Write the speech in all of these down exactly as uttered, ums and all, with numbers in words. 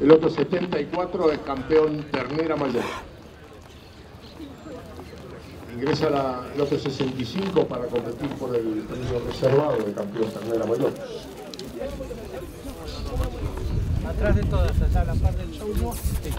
El lote setenta y cuatro es campeón ternera mayor. Ingresa la lote sesenta y cinco para competir por el premio reservado de campeón ternera mayor. Atrás de todas, allá a la par del show, ¿no? Sí.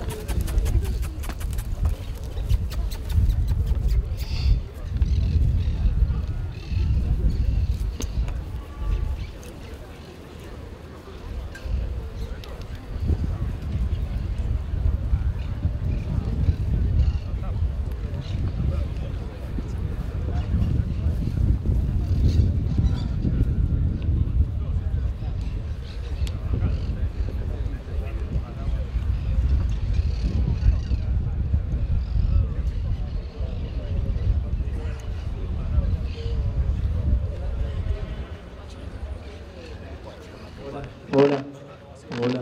Hola, hola.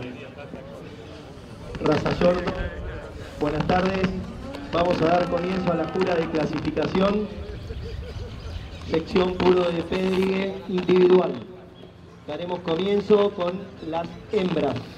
Raza Yorno, buenas tardes. Vamos a dar comienzo a la jura de clasificación, sección puro de Pedrigue individual. Daremos comienzo con las hembras.